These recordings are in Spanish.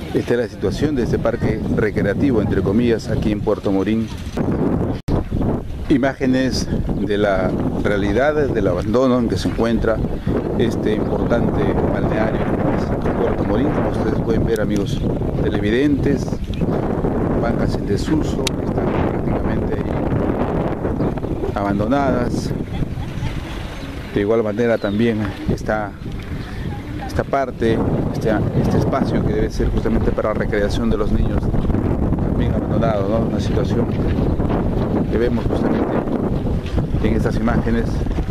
Esta es la situación de este parque recreativo, entre comillas, aquí en Puerto Morín. Imágenes de la realidad del abandono en que se encuentra este importante balneario como es Puerto Morín. Como ustedes pueden ver, amigos televidentes, bancas en desuso que están prácticamente ahí abandonadas. De igual manera también está esta parte, este espacio que debe ser justamente para la recreación de los niños, también abandonado, ¿no? Una situación que vemos justamente en estas imágenes.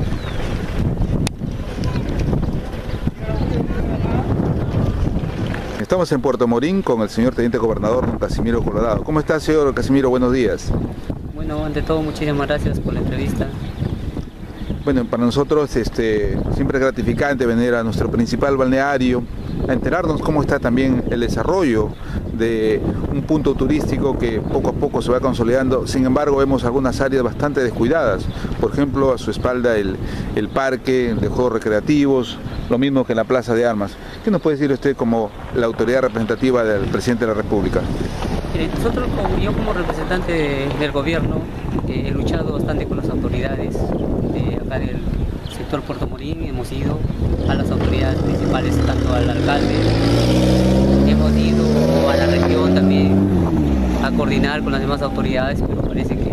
Estamos en Puerto Morín con el señor Teniente Gobernador, don Casimiro Colorado. ¿Cómo está, señor Casimiro? Buenos días. Bueno, ante todo, muchísimas gracias por la entrevista. Bueno, para nosotros siempre es gratificante venir a nuestro principal balneario, a enterarnos cómo está también el desarrollo de un punto turístico que poco a poco se va consolidando. Sin embargo, vemos algunas áreas bastante descuidadas. Por ejemplo, a su espalda el parque de juegos recreativos, lo mismo que en la Plaza de Armas. ¿Qué nos puede decir usted como la autoridad representativa del presidente de la República? Nosotros, yo como representante del gobierno, he luchado bastante con las autoridades de acá del sector Puerto Morín. Hemos ido a las autoridades principales, tanto al alcalde, hemos ido a la región también a coordinar con las demás autoridades, pero parece que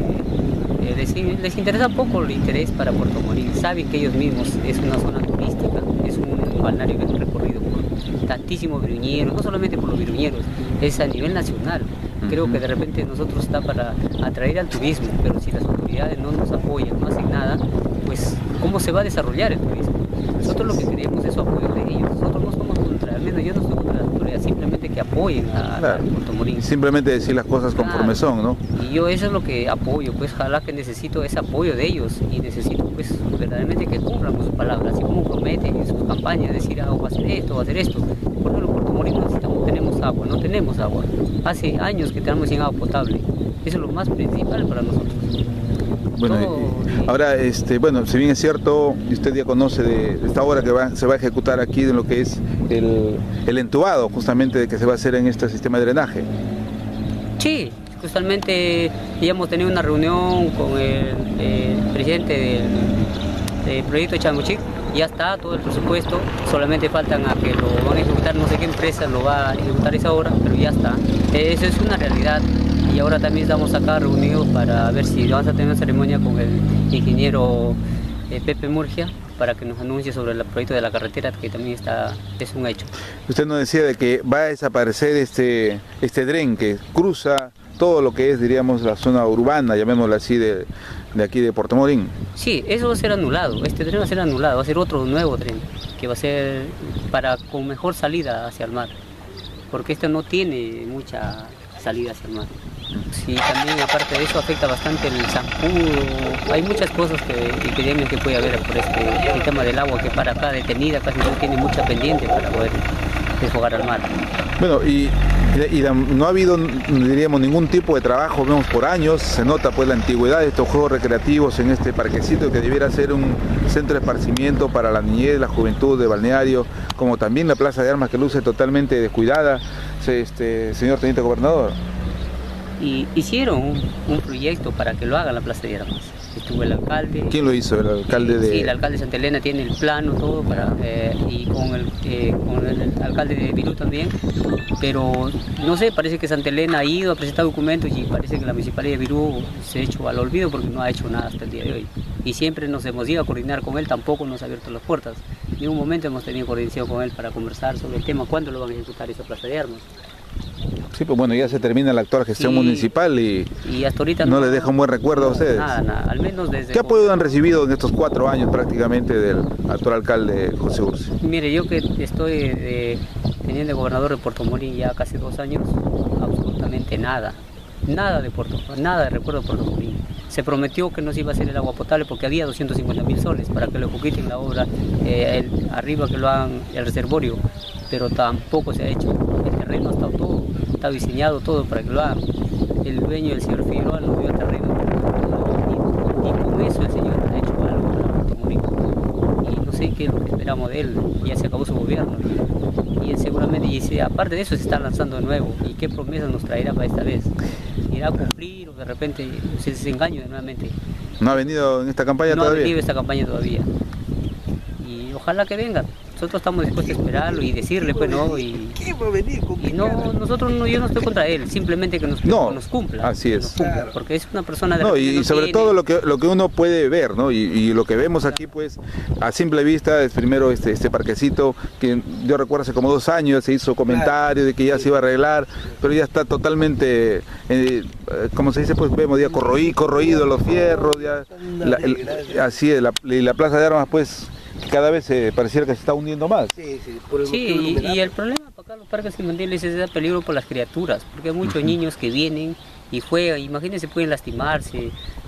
les interesa poco el interés para Puerto Morín. Saben que ellos mismos es una zona turística, es un balneario que es recorrido por tantísimos viruñeros, no solamente por los viruñeros, es a nivel nacional. Creo que de repente nosotros está para atraer al turismo, pero si las autoridades no nos apoyan, no hacen nada, pues ¿cómo se va a desarrollar el turismo? Nosotros lo que queremos es su apoyo de ellos. Nosotros no somos contra, al menos yo no estoy contra las autoridades, simplemente que apoyen a Puerto Morín. Simplemente decir las cosas conforme son, ¿no? Y yo eso es lo que apoyo, pues ojalá que necesito ese apoyo de ellos y necesito pues verdaderamente que cumplan con sus palabras, así como prometen en sus campañas, decir, va a hacer esto, va a hacer esto. Por ejemplo, Puerto Morín tenemos agua, no tenemos agua. Hace años que estamos sin agua potable. Eso es lo más principal para nosotros. Bueno, ahora, bueno, si bien es cierto, usted ya conoce de esta obra que se va a ejecutar aquí, de lo que es el entubado justamente que se va a hacer en este sistema de drenaje. Sí, justamente ya hemos tenido una reunión con el presidente del proyecto de Changuchik. Ya está todo el presupuesto, solamente faltan a que lo van a ejecutar, no sé qué empresa lo va a ejecutar esa obra, pero ya está. Eso es una realidad. Y ahora también estamos acá reunidos para ver si vamos a tener una ceremonia con el ingeniero Pepe Murgia para que nos anuncie sobre el proyecto de la carretera, que también es un hecho. Usted nos decía de que va a desaparecer este dren que cruza todo lo que es, diríamos, la zona urbana, llamémosla así, de aquí de Puerto Morín. Sí, eso va a ser anulado, este tren va a ser anulado, va a ser otro nuevo tren, que va a ser con mejor salida hacia el mar, porque este no tiene mucha salida hacia el mar. Sí, también aparte de eso afecta bastante el zancudo, hay muchas cosas que puede haber por el tema del agua que para acá detenida, casi no tiene mucha pendiente para poder desfogar al mar. Bueno, y no ha habido, diríamos, ningún tipo de trabajo, vemos por años, se nota pues la antigüedad de estos juegos recreativos en este parquecito que debiera ser un centro de esparcimiento para la niñez, la juventud de balneario, como también la Plaza de Armas que luce totalmente descuidada, señor Teniente Gobernador. Y hicieron un proyecto para que lo haga la Plaza de Armas. Estuvo el alcalde. ¿Quién lo hizo? ¿El alcalde de...? Sí, el alcalde de Santa Elena tiene el plano, todo, y con el alcalde de Virú también. Pero no sé, parece que Santa Elena ha ido a presentar documentos y parece que la municipalidad de Virú se ha hecho al olvido porque no ha hecho nada hasta el día de hoy. Y siempre nos hemos ido a coordinar con él, tampoco nos ha abierto las puertas. En ningún momento hemos tenido coordinación con él para conversar sobre el tema, cuándo lo van a ejecutar esa Plaza de Armas. Sí, pues bueno, ya se termina la actual gestión municipal y hasta ahorita no les deja un buen recuerdo a ustedes. Nada, al menos desde... ¿Qué apoyo han recibido en estos 4 años prácticamente del actual alcalde José Ursi? Mire, yo que estoy teniendo gobernador de Puerto Morín ya casi 2 años, absolutamente nada de recuerdo de Puerto Morín. Se prometió que no se iba a hacer el agua potable porque había 250.000 soles para que lo ejecuten la obra, arriba que lo hagan el reservorio, pero tampoco se ha hecho. El terreno ha estado todo, está diseñado todo para que lo hagan. El dueño, el señor Figueroa, nos dio el terreno, y con eso el señor ha hecho algo para Puerto Morín. Y no sé qué es lo que esperamos de él, ya se acabó su gobierno. y seguramente, aparte de eso, se está lanzando de nuevo. ¿Y qué promesas nos traerá para esta vez? ¿Irá a cumplir o de repente se desengaña nuevamente? ¿No ha venido en esta campaña todavía? No ha venido esta campaña todavía. Y ojalá que venga. Nosotros estamos dispuestos a esperarlo y decirle, pues, ¿no? ¿Quién va a venir? Y no, nosotros no, yo no estoy contra él, simplemente que nos cumpla. Así es. Cumpla, porque es una persona de... No, y sobre todo lo que uno puede ver, ¿no? Y lo que vemos aquí, pues, a simple vista, es primero este parquecito, que yo recuerdo hace como 2 años se hizo comentario de que ya se iba a arreglar, pero ya está totalmente, como se dice, pues vemos ya corroído los fierros, ya, así es, la plaza de armas, pues, cada vez pareciera que se está hundiendo más. Sí, y el problema para acá los parques infantiles es el peligro por las criaturas, porque hay muchos niños que vienen y juegan, imagínense, pueden lastimarse,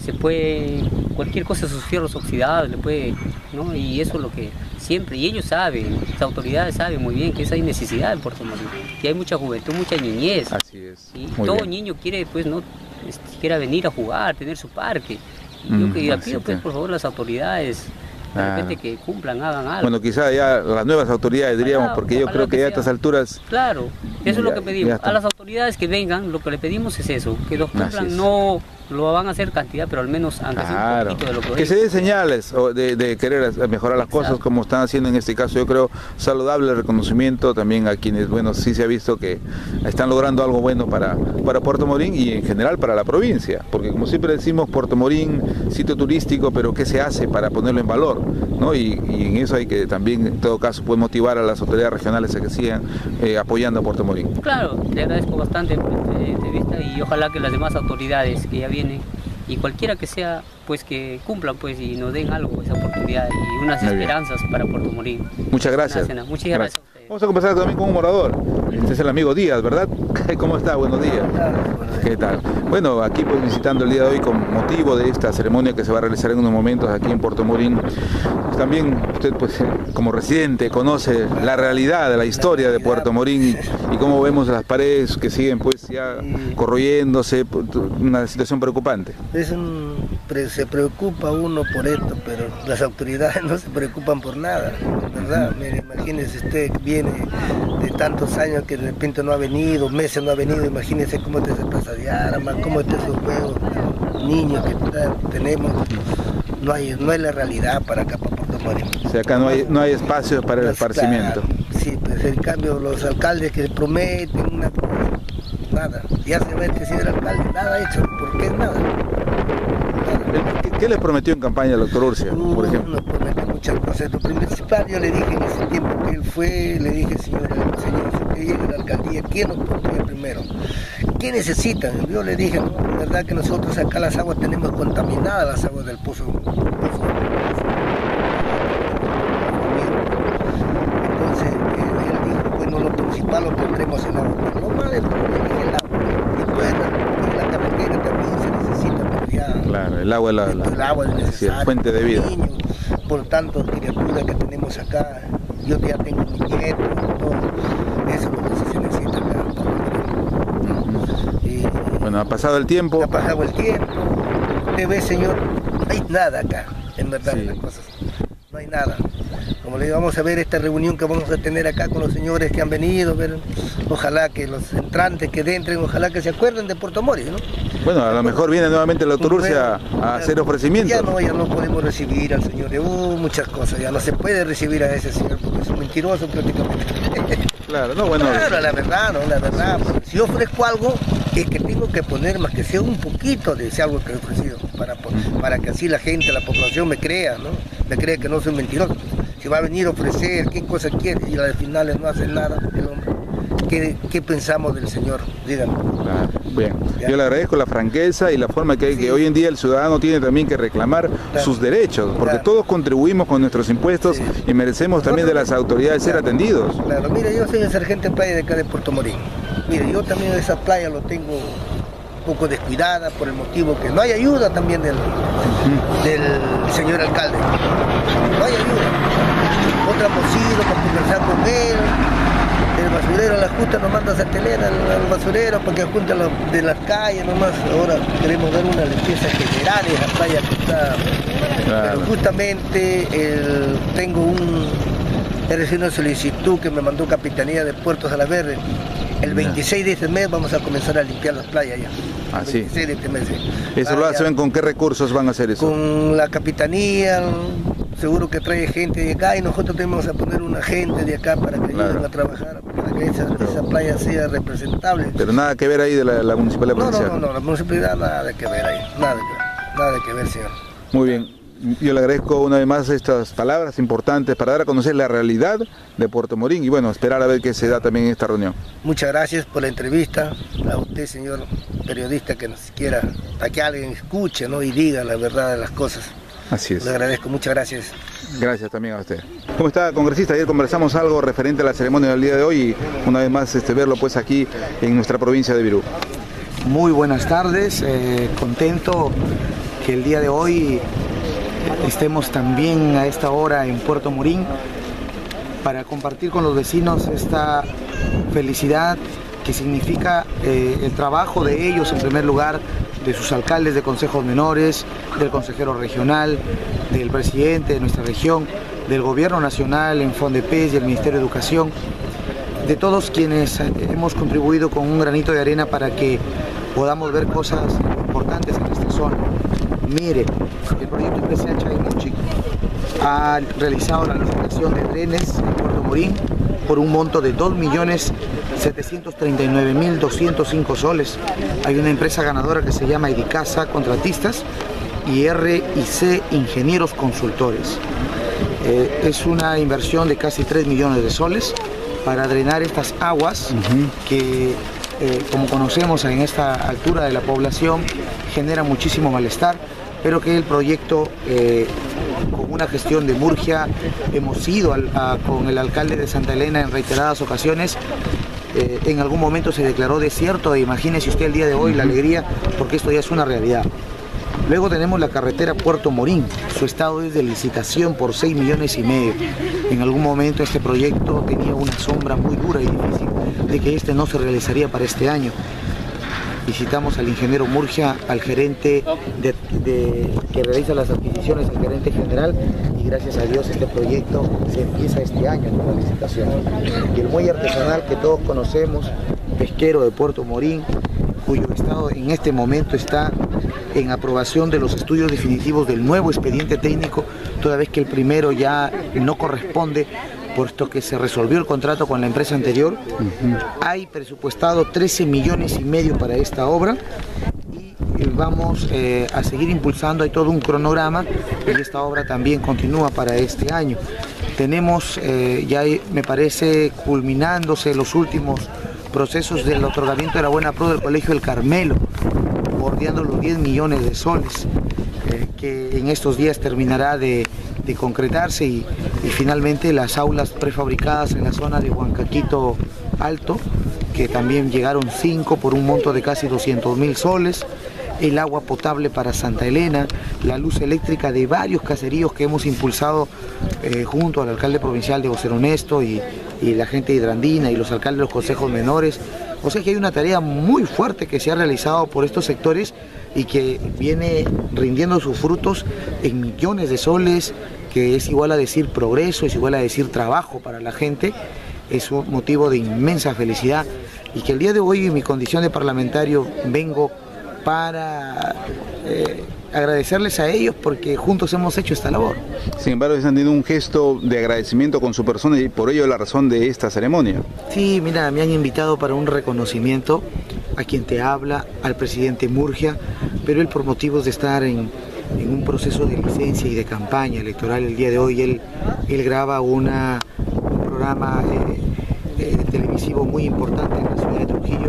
cualquier cosa, sus fierros oxidados, le puede, ¿no? Y eso es lo que siempre, y ellos saben, las autoridades saben muy bien que esa hay necesidad en Puerto Morín, que hay mucha juventud, mucha niñez. Así es. Y todo niño quiere, pues, no, quiera venir a jugar, tener su parque. Y yo que pido, pues, por favor, las autoridades, de repente que cumplan, hagan algo. Bueno, quizá ya las nuevas autoridades diríamos, porque yo creo que ya a estas alturas... Claro, eso es lo que pedimos. A las autoridades que vengan, lo que le pedimos es eso, que los cumplan, no lo van a hacer cantidad, pero al menos aunque sea un poquito de lo que se den señales de querer mejorar las cosas, como están haciendo en este caso. Yo creo saludable el reconocimiento también a quienes, bueno, sí se ha visto que están logrando algo bueno para Puerto Morín y en general para la provincia, porque como siempre decimos, Puerto Morín, sitio turístico, pero ¿qué se hace para ponerlo en valor? ¿No? Y en eso hay que también, en todo caso, puede motivar a las autoridades regionales a que sigan apoyando a Puerto Morín. Claro, le agradezco bastante por esta entrevista y ojalá que las demás autoridades que ya vienen y cualquiera que sea, pues que cumplan, pues, y nos den algo, esa oportunidad y unas esperanzas para Puerto Morín. Muchas gracias. Muchas gracias. Vamos a conversar también con un morador. Este es el amigo Díaz, ¿verdad? ¿Cómo está? Buenos días. ¿Qué tal? Bueno, aquí pues visitando el día de hoy con motivo de esta ceremonia que se va a realizar en unos momentos aquí en Puerto Morín. También usted pues como residente conoce la realidad de la historia de Puerto Morín y cómo vemos las paredes que siguen pues ya corroyéndose, una situación preocupante. Se preocupa uno por esto, pero las autoridades no se preocupan por nada, ¿verdad? Mire, imagínese usted que viene de tantos años que de repente no ha venido, meses no ha venido, imagínese cómo está esa plaza de armas, cómo está esos juegos, niños que tenemos, no hay la realidad para acá, para Puerto Morín. O sea, acá no hay espacios para el esparcimiento. Claro, sí, pues en cambio los alcaldes que prometen nada, ya se va a decir el alcalde, nada hecho, ¿por qué nada? ¿Qué les prometió en campaña el doctor Urcia, por ejemplo? Nos prometió muchas cosas. Lo principal, yo le dije en ese tiempo que él fue, le dije, señor, usted llega a la alcaldía, ¿quién nos pondría primero? ¿Qué necesitan? Yo le dije, no, la verdad que nosotros acá las aguas tenemos contaminadas, las aguas del pozo. Entonces, él dijo, bueno, lo principal lo tendremos en agua. Lo más es el agua. Después, la carretera también se necesita. Claro, el agua es necesario, fuente de vida. Niños, por tanto, criaturas que tenemos acá, yo ya tengo mi nieto, todo eso es lo que se necesita acá. Bueno, ha pasado el tiempo. Ha pasado el tiempo. Usted ve, señor, no hay nada acá, en verdad, las cosas. No hay nada. Como le digo, vamos a ver esta reunión que vamos a tener acá con los señores que han venido, ojalá que los entrantes que entren, ojalá que se acuerden de Puerto Morín, ¿no? Bueno, a lo mejor viene nuevamente el doctor Urcia a hacer ofrecimientos. Ya no podemos recibir al señor, muchas cosas, ya no se puede recibir a ese señor porque es un mentiroso prácticamente. Claro, no, bueno. Claro, la verdad, si yo ofrezco algo, es que tengo que poner más que sea un poquito de ese algo que he ofrecido, para que así la gente, la población me crea, ¿no? Me crea que no soy mentiroso. Si va a venir a ofrecer, qué cosa quiere, y al final no hace nada el hombre. ¿Qué pensamos del señor? Díganme. Claro, bien. Yo le agradezco la franqueza y la forma que hoy en día el ciudadano tiene también que reclamar sus derechos, porque todos contribuimos con nuestros impuestos y merecemos también de las autoridades ser atendidos. Claro, mire, yo soy el sargento de playa de acá de Puerto Morín. Mire, yo también esa playa lo tengo un poco descuidada por el motivo que no hay ayuda también del señor alcalde. No hay ayuda. Otra posible para conversar con él. El basurero a la justa nos manda a telera al basurero para que junte de las calles nomás. Ahora queremos dar una limpieza general en esa playa que está. Claro. Pero justamente tengo he recibido una solicitud que me mandó Capitanía de Puerto Salaverde. El 26 de este mes vamos a comenzar a limpiar las playas ya. Ah, sí. 26 de este mes. ¿Eso lo hacen con qué recursos van a hacer eso? Con la Capitanía, seguro que trae gente de acá y nosotros tenemos a poner una gente de acá para que ayuden a trabajar, para que esa playa sea representable. Pero nada que ver ahí de la municipalidad provincial. No, la municipalidad nada que ver ahí, nada que ver, señor. Muy bien. Yo le agradezco una vez más estas palabras importantes para dar a conocer la realidad de Puerto Morín y bueno, esperar a ver qué se da también en esta reunión. Muchas gracias por la entrevista, a usted señor periodista que nos quiera, para que alguien escuche, ¿no? Y diga la verdad de las cosas. Así es. Le agradezco, muchas gracias. Gracias también a usted. ¿Cómo está, congresista? Ayer conversamos algo referente a la ceremonia del día de hoy y una vez más verlo pues aquí en nuestra provincia de Virú. Muy buenas tardes, contento que el día de hoy estemos también a esta hora en Puerto Morín para compartir con los vecinos esta felicidad que significa el trabajo de ellos en primer lugar, de sus alcaldes de consejos menores, del consejero regional, del presidente de nuestra región, del gobierno nacional en FONDEPES y el Ministerio de Educación, de todos quienes hemos contribuido con un granito de arena para que podamos ver cosas importantes en esta zona. Mire, el proyecto empresarial Chaymuchi ha realizado la licitación de trenes en Puerto Morín por un monto de 2.739.205 soles. Hay una empresa ganadora que se llama Idicasa Contratistas y R&C Ingenieros Consultores. Es una inversión de casi 3 millones de soles para drenar estas aguas que, como conocemos en esta altura de la población, genera muchísimo malestar, pero que el proyecto, con una gestión de Murgia, hemos ido con el alcalde de Santa Elena en reiteradas ocasiones, en algún momento se declaró desierto, e imagínese usted el día de hoy la alegría, porque esto ya es una realidad. Luego tenemos la carretera Puerto Morín, su estado es de licitación por 6,5 millones. En algún momento este proyecto tenía una sombra muy dura y difícil de que este no se realizaría para este año. Visitamos al ingeniero Murgia, al gerente que realiza las adquisiciones, el gerente general, y gracias a Dios este proyecto se empieza este año con la licitación. Y el muelle artesanal que todos conocemos, pesquero de Puerto Morín, cuyo estado en este momento está en aprobación de los estudios definitivos del nuevo expediente técnico, toda vez que el primero ya no corresponde, puesto que se resolvió el contrato con la empresa anterior. Hay presupuestado 13,5 millones para esta obra y vamos a seguir impulsando, hay todo un cronograma y esta obra también continúa para este año. Tenemos ya, me parece, culminándose los últimos procesos del otorgamiento de la buena pro del Colegio El Carmelo, bordeando los 10 millones de soles, que en estos días terminará de concretarse y finalmente las aulas prefabricadas en la zona de Huancaquito Alto, que también llegaron 5 por un monto de casi 200.000 soles, el agua potable para Santa Elena, la luz eléctrica de varios caseríos que hemos impulsado junto al alcalde provincial de José Ernesto y la gente de Hidrandina y los alcaldes de los consejos menores. O sea que hay una tarea muy fuerte que se ha realizado por estos sectores y que viene rindiendo sus frutos en millones de soles, que es igual a decir progreso, es igual a decir trabajo para la gente. Es un motivo de inmensa felicidad y que el día de hoy en mi condición de parlamentario vengo para agradecerles a ellos porque juntos hemos hecho esta labor. Sin embargo, han tenido un gesto de agradecimiento con su persona y por ello la razón de esta ceremonia. Sí, mira, me han invitado para un reconocimiento a quien te habla, al presidente Murgia, pero él por motivos de estar en un proceso de licencia y de campaña electoral el día de hoy, él graba un programa televisivo muy importante en la ciudad de Trujillo.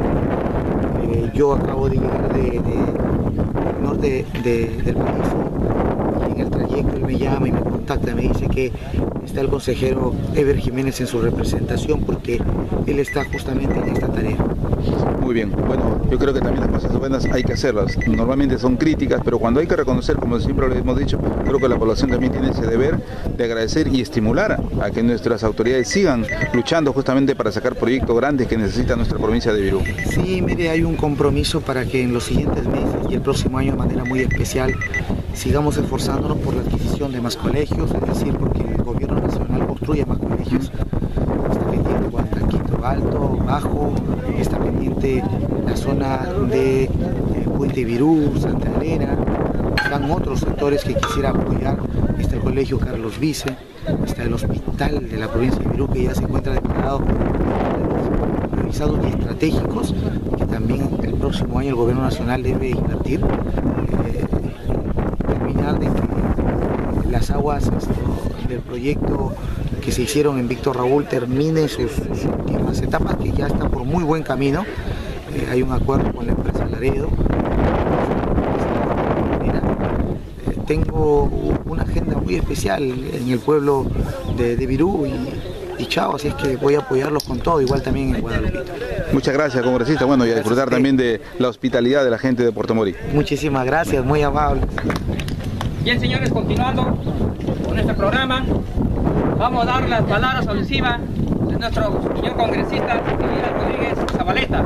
Yo acabo de llegar del norte del país y en el trayecto él me llama y me contacta, me dice que está el consejero Ever Jiménez en su representación porque él está justamente en esta tarea. Muy bien, bueno, yo creo que también las cosas buenas hay que hacerlas. Normalmente son críticas, pero cuando hay que reconocer, como siempre lo hemos dicho, creo que la población también tiene ese deber de agradecer y estimular a que nuestras autoridades sigan luchando justamente para sacar proyectos grandes que necesita nuestra provincia de Virú. Sí, mire, hay un compromiso para que en los siguientes meses y el próximo año de manera muy especial sigamos esforzándonos por la adquisición de más colegios, es decir, porque el gobierno Nacional construya más colegios. Está pendiente Huancaquito Alto, Bajo, está pendiente la zona de Puente Virú, Santa Elena. Están otros sectores que quisiera apoyar. Está el Colegio Carlos Vice, está el hospital de la provincia de Virú, que ya se encuentra declarado priorizados y estratégicos, que también el próximo año el gobierno nacional debe invertir, terminar de que las aguas del proyecto que se hicieron en Víctor Raúl termine sus últimas etapas, que ya está por muy buen camino. Hay un acuerdo con la empresa Laredo. Tengo una agenda muy especial en el pueblo de Virú y Chao, así es que voy a apoyarlos con todo, igual también en Guadalupe. Muchas gracias, congresista. Bueno, y a disfrutar también de la hospitalidad de la gente de Puerto Morín. Muchísimas gracias, muy amable. Bien, señores, continuando con este programa, vamos a dar las palabras alusivas de nuestro señor congresista Miguel Rodríguez Zabaleta.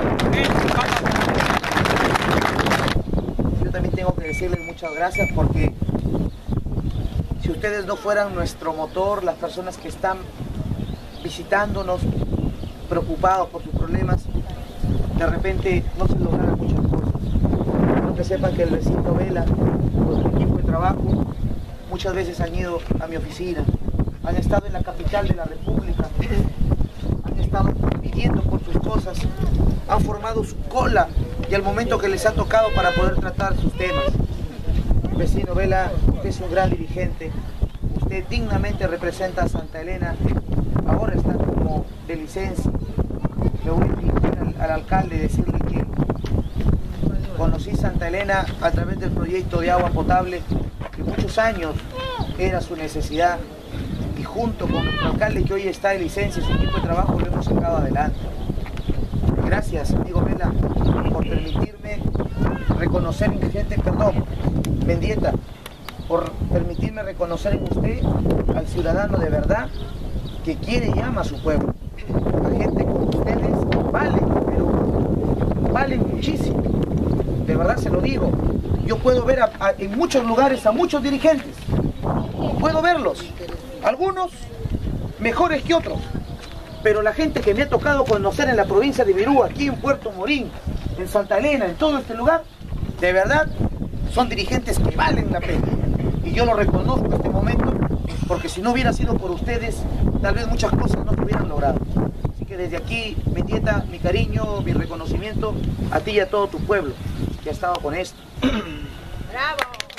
Yo también tengo que decirles muchas gracias, porque si ustedes no fueran nuestro motor, las personas que están visitándonos, preocupados por sus problemas, de repente no se lograran muchas cosas. Quiero que sepan que el vecino Vela, con su equipo de trabajo, muchas veces han ido a mi oficina, han estado en la capital de la República, han estado pidiendo por sus cosas, han formado su cola y al momento que les ha tocado para poder tratar sus temas. Vecino Vela, usted es un gran dirigente, usted dignamente representa a Santa Elena, ahora está como de licencia. Le voy a dirigir al alcalde y decirle que conocí Santa Elena a través del proyecto de agua potable, que muchos años era su necesidad, y junto con nuestro alcalde, que hoy está de licencia y su equipo de trabajo, lo hemos sacado adelante. Gracias, amigo Vela, por permitirme reconocer en gente, perdón, Mendieta, por permitirme reconocer en usted al ciudadano de verdad que quiere y ama a su pueblo. La gente como ustedes valen, pero valen muchísimo. De verdad se lo digo. Yo puedo ver en muchos lugares a muchos dirigentes. Puedo verlos. Algunos mejores que otros. Pero la gente que me ha tocado conocer en la provincia de Virú, aquí en Puerto Morín, en Santa Elena, en todo este lugar, de verdad son dirigentes que valen la pena. Y yo lo reconozco en este momento, porque si no hubiera sido por ustedes, tal vez muchas cosas no se hubieran logrado. Así que desde aquí, Mendieta, mi cariño, mi reconocimiento a ti y a todo tu pueblo que ha estado con esto. ¡Bravo!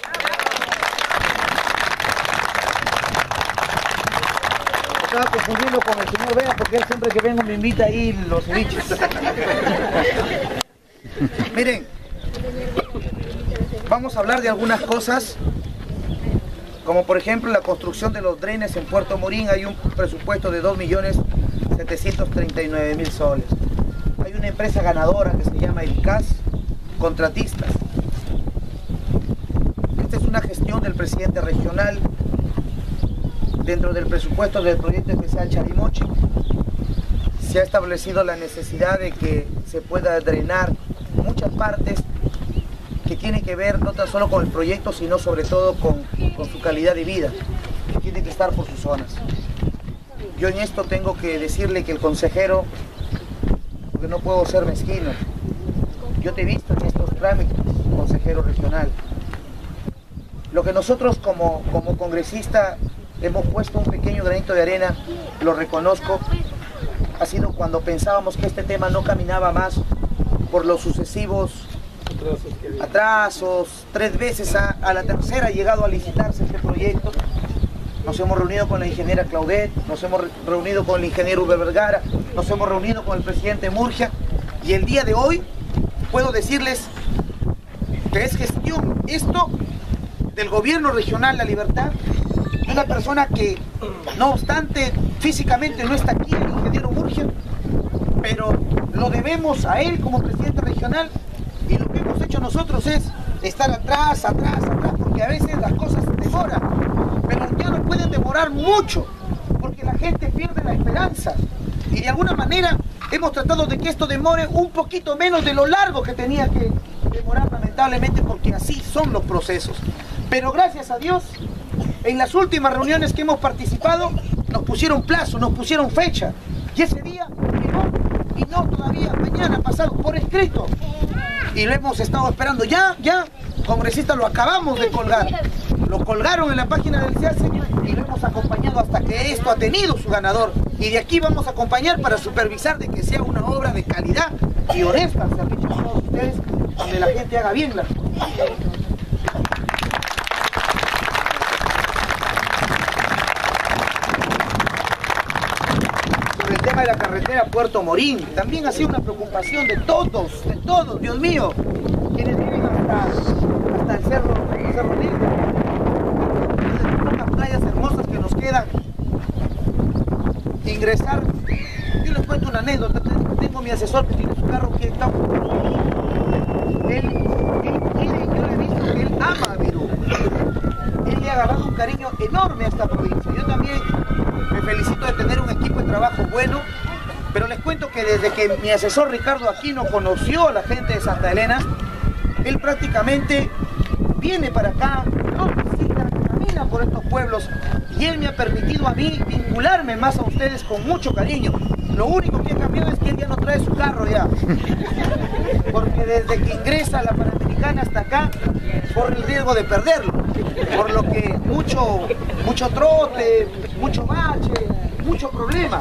Estaba confundiendo con el señor Vega, porque él siempre que vengo me invita ahí los ceviches. Miren, vamos a hablar de algunas cosas, como por ejemplo la construcción de los drenes en Puerto Morín. Hay un presupuesto de 2.739.000 soles. Hay una empresa ganadora que se llama Edicas, contratistas. Esta es una gestión del presidente regional dentro del presupuesto del proyecto especial Charimochi. Se ha establecido la necesidad de que se pueda drenar muchas partes que tienen que ver no tan solo con el proyecto, sino sobre todo con su calidad de vida, que tiene que estar por sus zonas. Yo en esto tengo que decirle que el consejero, porque no puedo ser mezquino, yo te he visto en estos trámites, consejero regional. Lo que nosotros como congresista hemos puesto un pequeño granito de arena, lo reconozco, ha sido cuando pensábamos que este tema no caminaba más por los sucesivos atrasos. 3 veces a la tercera ha llegado a licitarse este proyecto. Nos hemos reunido con la ingeniera Claudette, nos hemos reunido con el ingeniero Uber Vergara, nos hemos reunido con el presidente Murgia, y el día de hoy puedo decirles que es gestión esto del gobierno regional La Libertad, de una persona que, no obstante, físicamente no está aquí, el ingeniero Murgia, pero lo debemos a él como presidente regional, y lo que hemos hecho nosotros es estar atrás, porque a veces las cosas demoran, pero ya no pueden demorar mucho, porque la gente pierde la esperanza, y de alguna manera hemos tratado de que esto demore un poquito menos de lo largo que tenía que demorar, lamentablemente, porque así son los procesos. Pero gracias a Dios, En las últimas reuniones que hemos participado, nos pusieron plazo, nos pusieron fecha. Y ese día, y no todavía, mañana, pasado, por escrito. Y lo hemos estado esperando. Ya, congresista, lo acabamos de colgar. Lo colgaron en la página del CIACE y lo hemos acompañado hasta que esto ha tenido su ganador. Y de aquí vamos a acompañar para supervisar de que sea una obra de calidad y honesta al servicio de todos ustedes, donde la gente haga bien las cosas. Sobre el tema de la carretera Puerto Morín, también ha sido una preocupación de todos, Dios mío, quienes viven hasta el Cerro Negro. Unas playas hermosas que nos quedan. Ingresar, yo les cuento una anécdota. Tengo mi asesor que tiene su carro que está. Él quiere, yo le he visto que él ama a Virú. Él le ha agarrado un cariño enorme a esta provincia. Yo también me felicito de tener un equipo de trabajo bueno, pero les cuento que desde que mi asesor Ricardo Aquino conoció a la gente de Santa Elena, él prácticamente viene para acá, no visita, camina por estos pueblos, y él me ha permitido a mí vincularme más a ustedes con mucho cariño. Lo único que ha cambiado es que él ya no trae su carro ya, porque desde que ingresa a la Panamericana hasta acá corre el riesgo de perderlo, por lo que mucho trote, mucho bache, mucho problema.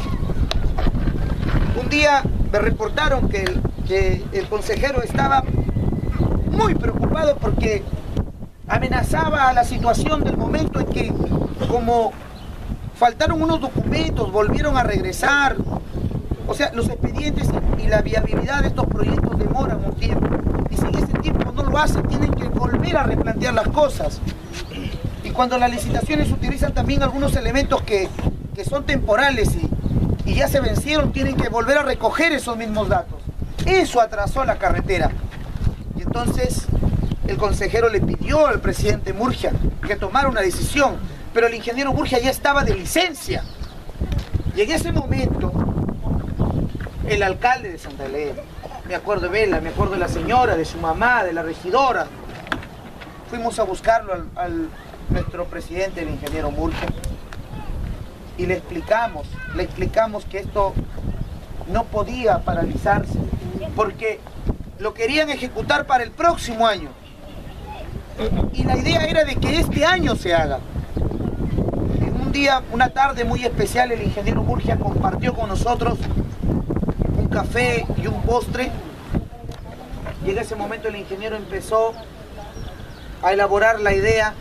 Un día me reportaron que el consejero estaba muy preocupado porque amenazaba a la situación del momento en que, como faltaron unos documentos, volvieron a regresar. O sea, los expedientes y la viabilidad de estos proyectos demoran un tiempo. Y si en ese tiempo no lo hacen, tienen que volver a replantear las cosas. Y cuando las licitaciones utilizan también algunos elementos que son temporales y ya se vencieron, tienen que volver a recoger esos mismos datos. Eso atrasó la carretera. Y entonces el consejero le pidió al presidente Murgia que tomara una decisión, pero el ingeniero Murgia ya estaba de licencia. Y en ese momento, el alcalde de Santa Elena, me acuerdo de Vela, me acuerdo de la señora, de su mamá, de la regidora, fuimos a buscarlo al nuestro presidente, el ingeniero Murgia, y le explicamos que esto no podía paralizarse, porque lo querían ejecutar para el próximo año. Y la idea era de que este año se haga. En un día, una tarde muy especial, el ingeniero Murgia compartió con nosotros un café y un postre. Y en ese momento el ingeniero empezó a elaborar la idea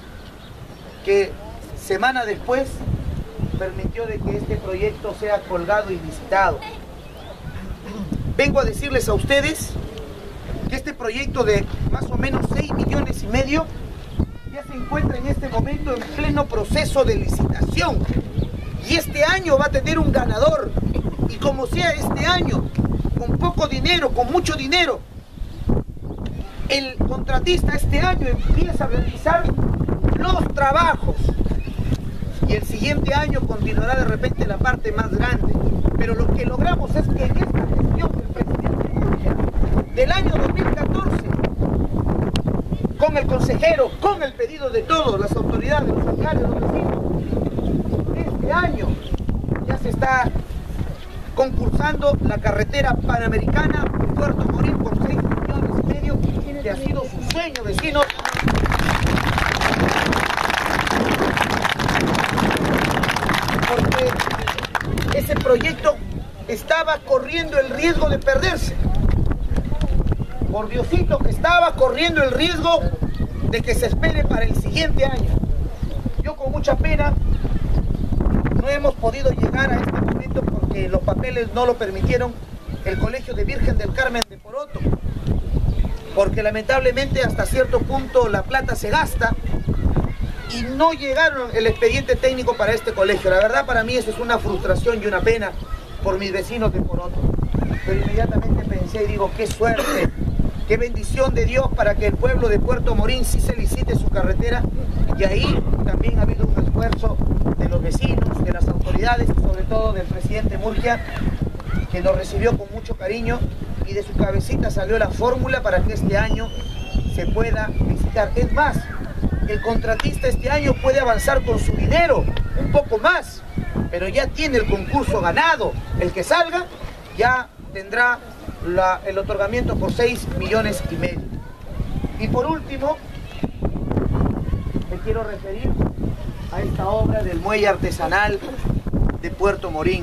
que semana después permitió de que este proyecto sea colgado y licitado. Vengo a decirles a ustedes que este proyecto de más o menos 6,5 millones ya se encuentra en este momento en pleno proceso de licitación. Y este año va a tener un ganador. Y como sea este año, con poco dinero, con mucho dinero, el contratista este año empieza a realizar los trabajos. Y el siguiente año continuará de repente la parte más grande. Pero lo que logramos es que en esta gestión del presidente Murgia, del año 2014, con el consejero, con el pedido de todos, las autoridades, los alcaldes, los vecinos, este año ya se está concursando la carretera Panamericana Puerto Morín por 6,5 millones, que ha sido su sueño, vecinos. Porque ese proyecto estaba corriendo el riesgo de perderse. Por Diosito, que estaba corriendo el riesgo de que se espere para el siguiente año. Yo con mucha pena no hemos podido llegar a este momento porque los papeles no lo permitieron, el Colegio de Virgen del Carmen de Poroto, porque lamentablemente hasta cierto punto la plata se gasta y no llegaron el expediente técnico para este colegio. La verdad, para mí eso es una frustración y una pena por mis vecinos de Poroto. Pero inmediatamente pensé y digo, qué suerte, qué bendición de Dios para que el pueblo de Puerto Morín sí se licite su carretera. Y ahí también ha habido un esfuerzo de los vecinos, de las autoridades y sobre todo del presidente Murgia, que lo recibió con mucho cariño, y de su cabecita salió la fórmula para que este año se pueda licitar. Es más, El contratista este año puede avanzar con su dinero un poco más, pero ya tiene el concurso ganado. El que salga ya tendrá el otorgamiento por 6,5 millones. Y por último, me quiero referir a esta obra del muelle artesanal de Puerto Morín.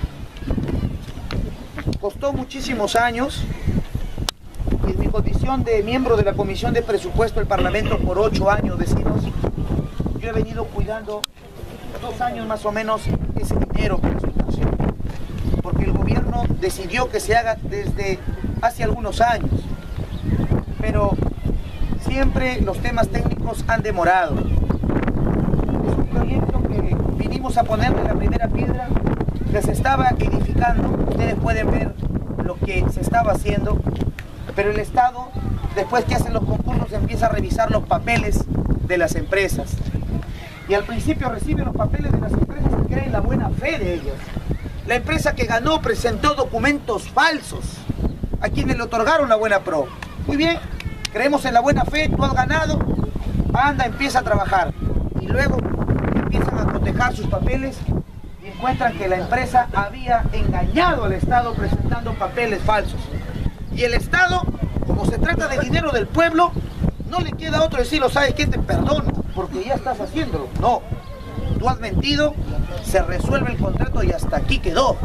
Costó muchísimos años. En mi condición de miembro de la Comisión de Presupuesto del Parlamento por 8 años, vecinos, yo he venido cuidando 2 años más o menos ese dinero para su nación, porque el gobierno decidió que se haga desde hace algunos años, pero siempre los temas técnicos han demorado. Es un proyecto que vinimos a ponerle la primera piedra, que se estaba edificando. Ustedes pueden ver lo que se estaba haciendo, pero el Estado, después que hacen los concursos, empieza a revisar los papeles de las empresas. Y al principio recibe los papeles de las empresas y cree en la buena fe de ellas. La empresa que ganó presentó documentos falsos a quienes le otorgaron la buena pro. Muy bien, creemos en la buena fe, tú has ganado, anda, empieza a trabajar. Y luego empiezan a cotejar sus papeles y encuentran que la empresa había engañado al Estado presentando papeles falsos. Y el Estado, como se trata de dinero del pueblo, no le queda otro decirlo, ¿sabes qué? Te perdono, porque ya estás haciéndolo. No, tú has mentido, se resuelve el contrato y hasta aquí quedó.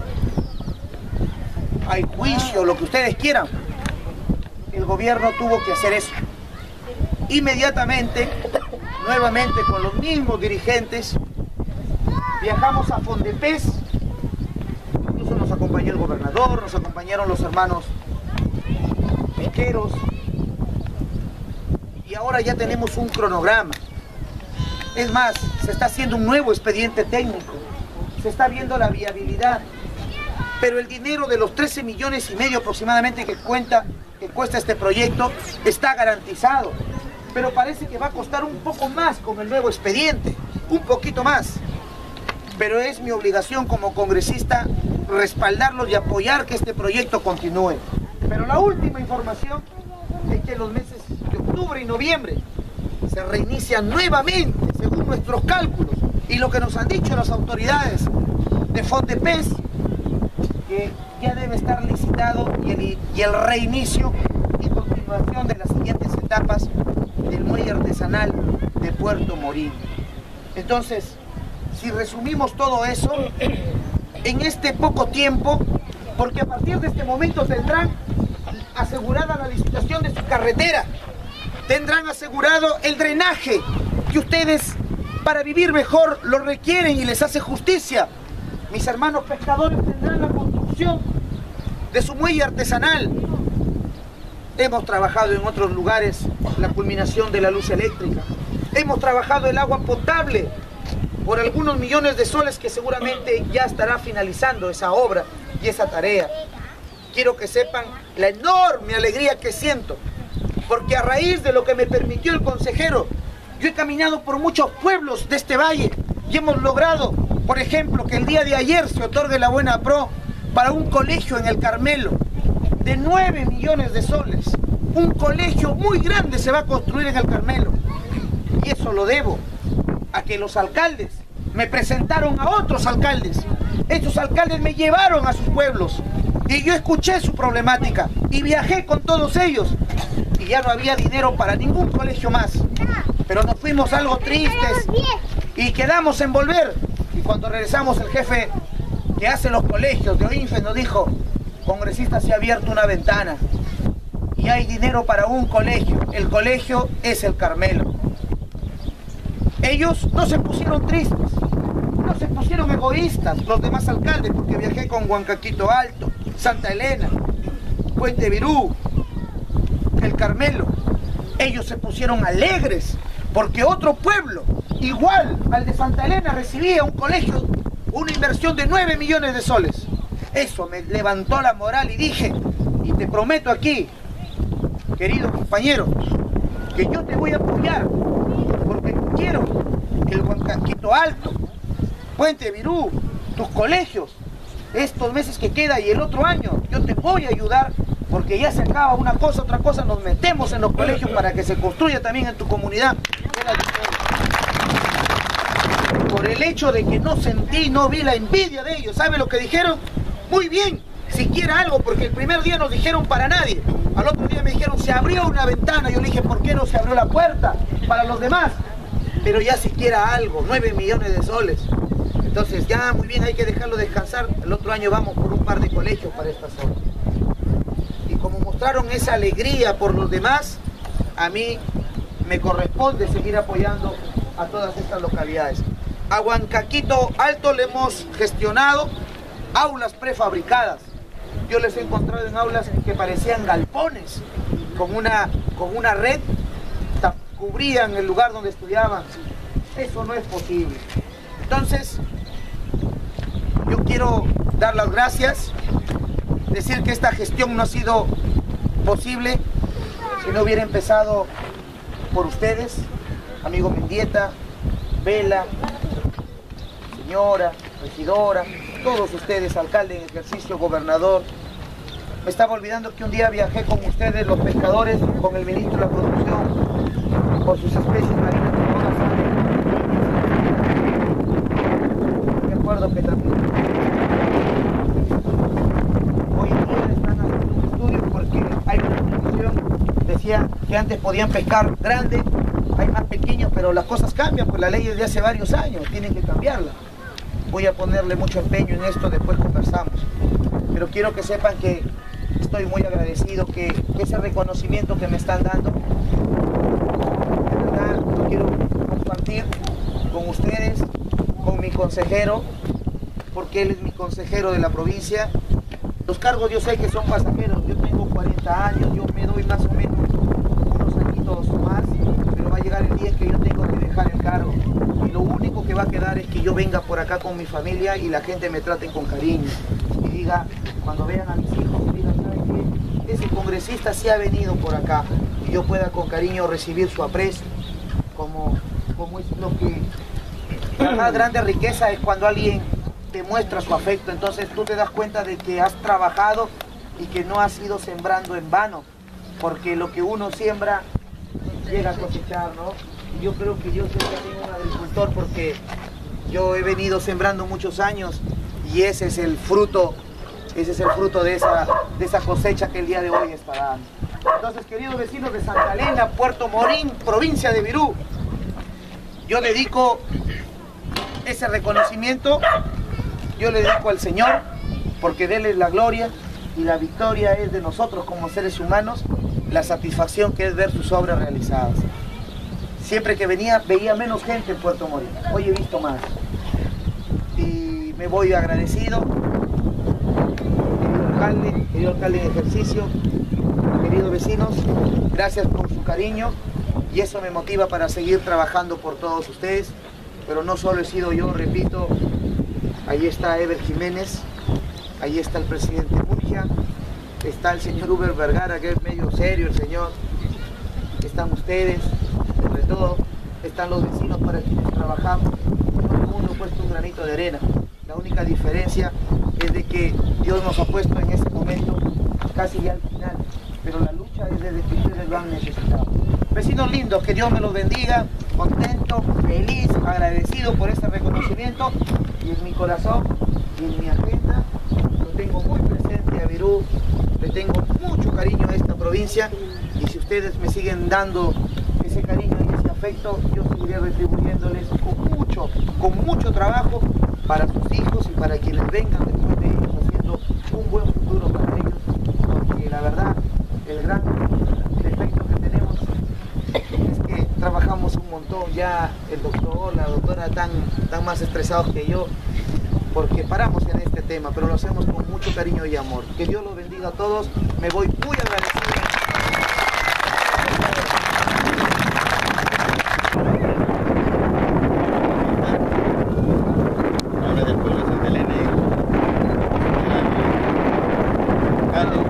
Hay juicio, lo que ustedes quieran. El gobierno tuvo que hacer eso. Inmediatamente, nuevamente con los mismos dirigentes, viajamos a Fondepes. Incluso nos acompañó el gobernador, nos acompañaron los hermanos pesqueros, y ahora ya tenemos un cronograma. Es más, se está haciendo un nuevo expediente técnico, se está viendo la viabilidad, pero el dinero de los 13,5 millones aproximadamente que cuesta este proyecto está garantizado, pero parece que va a costar un poco más con el nuevo expediente, un poquito más, pero es mi obligación como congresista respaldarlos y apoyar que este proyecto continúe. Pero la última información es que en los meses de octubre y noviembre se reinicia nuevamente, según nuestros cálculos, y lo que nos han dicho las autoridades de Fondepes, que ya debe estar licitado y el reinicio y continuación de las siguientes etapas del muelle artesanal de Puerto Morín. Entonces, si resumimos todo eso, en este poco tiempo, porque a partir de este momento tendrán asegurada la licitación de su carretera, tendrán asegurado el drenaje que ustedes para vivir mejor lo requieren y les hace justicia. Mis hermanos pescadores tendrán la construcción de su muelle artesanal. Hemos trabajado en otros lugares la culminación de la luz eléctrica. Hemos trabajado el agua potable por algunos millones de soles que seguramente ya estará finalizando esa obra y esa tarea. Quiero que sepan la enorme alegría que siento, porque a raíz de lo que me permitió el consejero, yo he caminado por muchos pueblos de este valle y hemos logrado, por ejemplo, que el día de ayer se otorgue la buena pro para un colegio en el Carmelo de 9 millones de soles. Un colegio muy grande se va a construir en el Carmelo. Y eso lo debo a que los alcaldes me presentaron a otros alcaldes. Estos alcaldes me llevaron a sus pueblos y yo escuché su problemática y viajé con todos ellos y ya no había dinero para ningún colegio más. Pero nos fuimos algo tristes y quedamos en volver. Y cuando regresamos, el jefe que hace los colegios de OINFE nos dijo: congresista, se ha abierto una ventana y hay dinero para un colegio. El colegio es el Carmelo. Ellos no se pusieron tristes, no se pusieron egoístas, los demás alcaldes, porque viajé con Huancaquito Alto, Santa Elena, Puente Virú, el Carmelo. Ellos se pusieron alegres porque otro pueblo, igual al de Santa Elena, recibía un colegio, una inversión de 9 millones de soles. Eso me levantó la moral y dije, y te prometo aquí, querido compañero, que yo te voy a apoyar, porque quiero que el Huancaquito Alto, Puente Virú, tus colegios, estos meses que queda y el otro año, yo te voy a ayudar, porque ya se acaba una cosa, otra cosa, nos metemos en los colegios para que se construya también en tu comunidad la victoria. Por el hecho de que no sentí, no vi la envidia de ellos. ¿Sabe lo que dijeron? Muy bien, siquiera algo, porque el primer día nos dijeron para nadie. Al otro día me dijeron, se abrió una ventana. Yo le dije, ¿por qué no se abrió la puerta para los demás? Pero ya siquiera algo, 9 millones de soles. Entonces ya muy bien, hay que dejarlo descansar. El otro año vamos por un par de colegios para esta zona. Y como mostraron esa alegría por los demás, a mí me corresponde seguir apoyando a todas estas localidades. A Huancaquito Alto le hemos gestionado aulas prefabricadas. Yo les he encontrado en aulas que parecían galpones, con una red, cubrían el lugar donde estudiaban. Eso no es posible. Entonces, yo quiero dar las gracias, decir que esta gestión no ha sido posible si no hubiera empezado por ustedes, amigo Mendieta, Vela, señora, regidora, todos ustedes, alcalde en ejercicio, gobernador. Me estaba olvidando que un día viajé con ustedes, los pescadores, con el ministro de la Producción, por sus especies marinas que no las saben. Me acuerdo que también hoy en día están haciendo un estudio porque hay una condición, decía que antes podían pescar grande, hay más pequeños, pero las cosas cambian, pues la ley es de hace varios años, tienen que cambiarla. Voy a ponerle mucho empeño en esto, después conversamos. Pero quiero que sepan que estoy muy agradecido que ese reconocimiento que me están dando, de verdad lo quiero compartir con ustedes, con mi consejero, porque él es mi consejero de la provincia. Los cargos yo sé que son pasajeros, yo tengo 40 años, yo me doy más o menos unos añitos más, pero va a llegar el día en que yo tengo que dejar el cargo. Y lo único que va a quedar es que yo venga por acá con mi familia y la gente me trate con cariño. Y diga, cuando vean a mis hijos, digan, ¿saben qué? Ese congresista sí ha venido por acá. Y yo pueda con cariño recibir su aprecio, como es lo que... La más grande riqueza es cuando alguien te muestra su afecto. Entonces tú te das cuenta de que has trabajado y que no has ido sembrando en vano. Porque lo que uno siembra llega a cosechar, ¿no? Y yo creo que yo soy también un agricultor porque yo he venido sembrando muchos años y ese es el fruto de esa cosecha que el día de hoy está dando. Entonces, queridos vecinos de Santa Elena, Puerto Morín, provincia de Virú, yo dedico ese reconocimiento, yo le dedico al Señor, porque de Él es la gloria y la victoria es de nosotros como seres humanos, la satisfacción que es ver sus obras realizadas. Siempre que venía, veía menos gente en Puerto Morín. Hoy he visto más. Y me voy agradecido. Querido alcalde en ejercicio, queridos vecinos, gracias por su cariño. Y eso me motiva para seguir trabajando por todos ustedes. Pero no solo he sido yo, repito. Ahí está Ever Jiménez. Ahí está el presidente Murgia. Está el señor Uber Vergara, que es medio serio el señor. Están ustedes. Sobre todo están los vecinos para quienes trabajamos. Todo el mundo ha puesto un granito de arena. La única diferencia es de que Dios nos ha puesto en este momento casi ya al final, pero la lucha es desde que ustedes lo han necesitado. Vecinos lindos, que Dios me los bendiga, contento, feliz, agradecido por este reconocimiento, y en mi corazón y en mi agenda lo tengo muy presente a Virú, le tengo mucho cariño a esta provincia, y si ustedes me siguen dando ese cariño y ese afecto, yo seguiré retribuyéndoles con mucho trabajo para sus hijos y para quienes vengan después de ellos, haciendo un buen futuro para ellos, porque la verdad, el gran defecto que tenemos es que trabajamos un montón, ya el doctor, la doctora están más estresados que yo, porque paramos en este tema, pero lo hacemos con mucho cariño y amor. Que Dios los bendiga a todos, me voy muy agradecido. Habla del pueblo de Santa Elena, alcalde,